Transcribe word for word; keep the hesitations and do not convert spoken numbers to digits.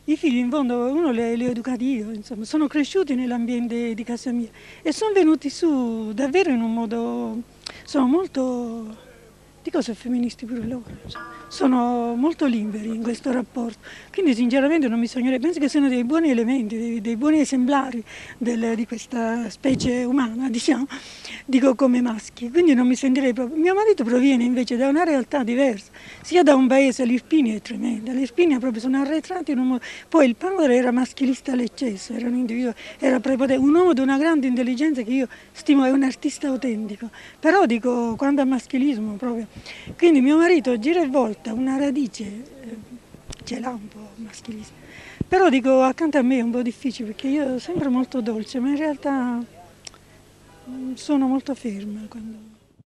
i figli in fondo uno li, li ho educati io, insomma, sono cresciuti nell'ambiente di casa mia e sono venuti su davvero in un modo, sono molto, dico sono femministi pure loro, sono molto liberi in questo rapporto, quindi sinceramente non bisognerebbe, penso che siano dei buoni elementi, dei, dei buoni esemplari del, di questa specie umana, diciamo, dico come maschi, quindi non mi sentirei proprio. Mio marito proviene invece da una realtà diversa, sia da un paese, l'Irpinia è tremenda, l'Irpinia proprio sono arretrati in un modo, poi il padre era maschilista all'eccesso, era un individuo, era prepotente, un uomo di una grande intelligenza che io stimo, è un artista autentico, però dico quando al maschilismo proprio, quindi mio marito gira e volta, una radice, eh, ce l'ha un po' maschilista, però dico accanto a me è un po' difficile perché io sono sempre molto dolce, ma in realtà sono molto ferma quando...